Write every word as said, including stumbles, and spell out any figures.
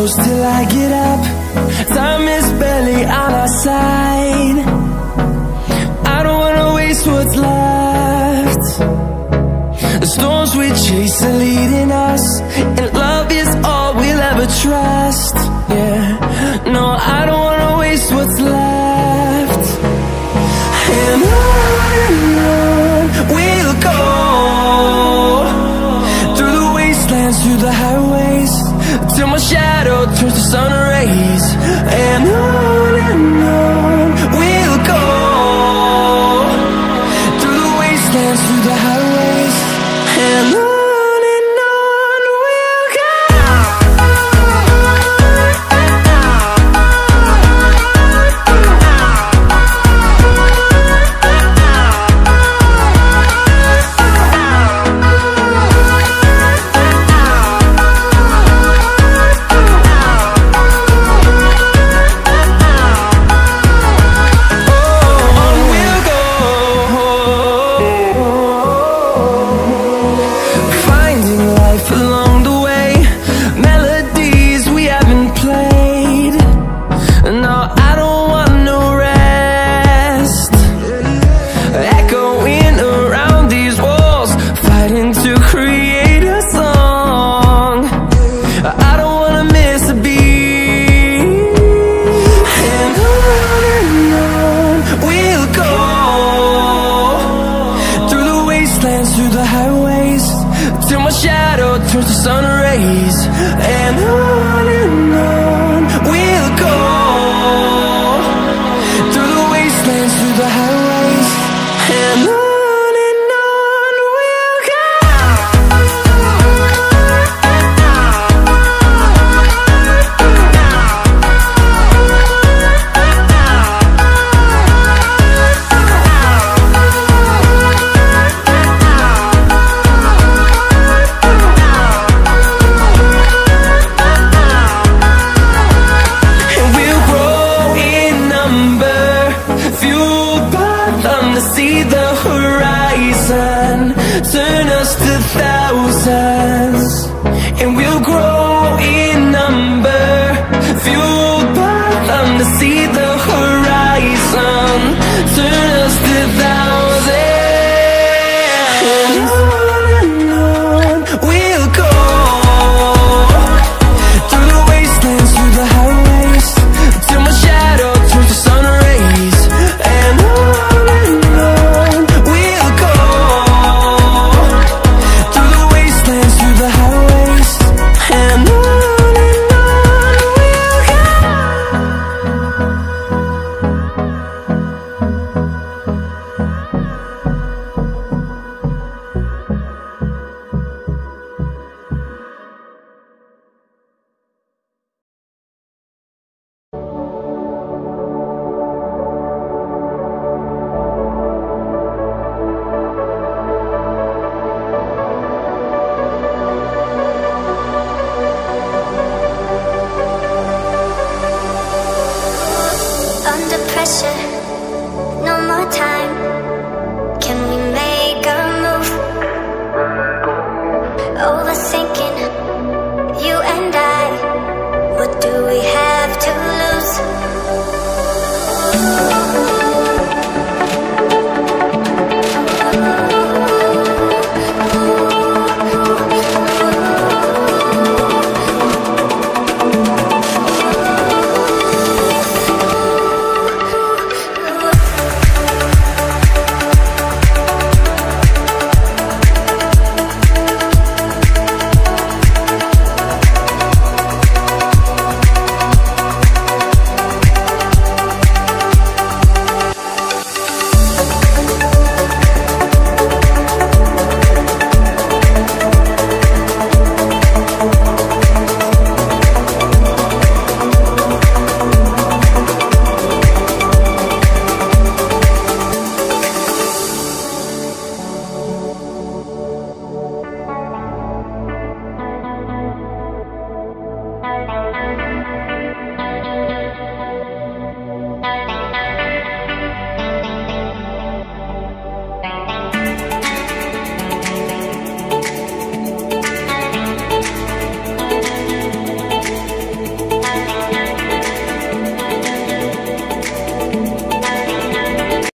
close till I get up. Time is barely on our side. I don't wanna waste what's left. The storms we chase are leading us, and love is all we'll ever trust. Yeah, no, I don't wanna waste what's left. And on and on we'll go, through the wastelands, through the highways, till my shadow turns to sun rays. And on and on we'll go, through the wastelands, through the highways, and on. Through the highways, till my shadow turns to sun rays. And on and on we'll go, through the wastelands, through the highways, and on. See the horizon, turn us to thousands, and we'll grow in number, fueled by them. To see the horizon, turn us to thousands, and on and on we'll go, through the wastelands, through the highways, till my shadow turns to sun rays. And on pressure.